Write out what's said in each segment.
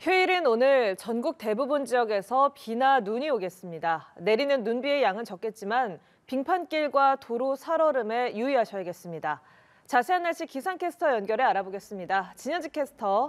휴일인 오늘 전국 대부분 지역에서 비나 눈이 오겠습니다. 내리는 눈비의 양은 적겠지만 빙판길과 도로 살얼음에 유의하셔야겠습니다. 자세한 날씨 기상캐스터 연결해 알아보겠습니다. 진현지 캐스터.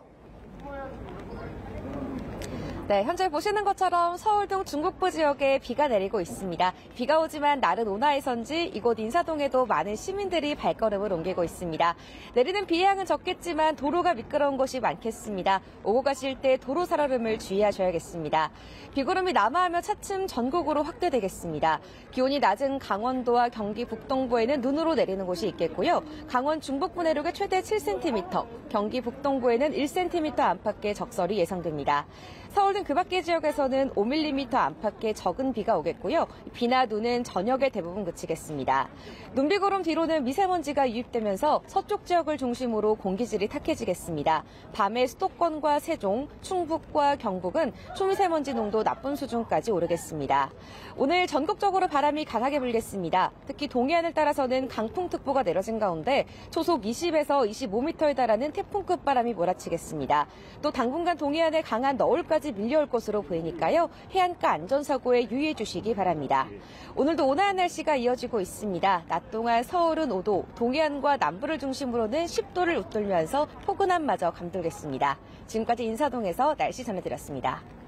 네, 현재 보시는 것처럼 서울 등 중북부 지역에 비가 내리고 있습니다. 비가 오지만 날은 온화해서인지 이곳 인사동에도 많은 시민들이 발걸음을 옮기고 있습니다. 내리는 비의 양은 적겠지만 도로가 미끄러운 곳이 많겠습니다. 오고 가실 때 도로 살얼음을 주의하셔야겠습니다. 비구름이 남하하며 차츰 전국으로 확대되겠습니다. 기온이 낮은 강원도와 경기 북동부에는 눈으로 내리는 곳이 있겠고요. 강원 중북부 내륙에 최대 7cm, 경기 북동부에는 1cm 안팎의 적설이 예상됩니다. 서울 등 그 밖의 지역에서는 5mm 안팎의 적은 비가 오겠고요. 비나 눈은 저녁에 대부분 그치겠습니다. 눈비구름 뒤로는 미세먼지가 유입되면서 서쪽 지역을 중심으로 공기질이 탁해지겠습니다. 밤에 수도권과 세종, 충북과 경북은 초미세먼지 농도 나쁜 수준까지 오르겠습니다. 오늘 전국적으로 바람이 강하게 불겠습니다. 특히 동해안을 따라서는 강풍특보가 내려진 가운데 초속 20에서 25m에 달하는 태풍급 바람이 몰아치겠습니다. 또 당분간 동해안에 강한 너울까지 밀려올 것으로 보이니까요. 해안가 안전사고에 유의해 주시기 바랍니다. 오늘도 온화한 날씨가 이어지고 있습니다. 낮 동안 서울은 5도, 동해안과 남부를 중심으로는 10도를 웃돌면서 포근함마저 감돌겠습니다. 지금까지 인사동에서 날씨 전해드렸습니다.